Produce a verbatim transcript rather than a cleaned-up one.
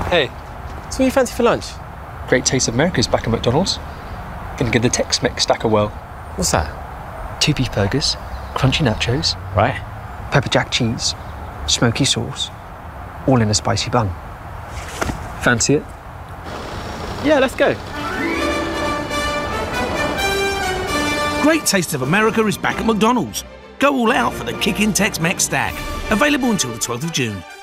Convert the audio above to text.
Hey. So what do you fancy for lunch? Great Taste of America's back at McDonald's. Gonna give the Tex-Mex stack a whirl. What's that? Two beef burgers, crunchy nachos, Right. pepper jack cheese, smoky sauce, all in a spicy bun. Fancy it? Yeah, let's go. Great Taste of America is back at McDonald's. Go all out for the Kickin' Tex-Mex stack. Available until the twelfth of June.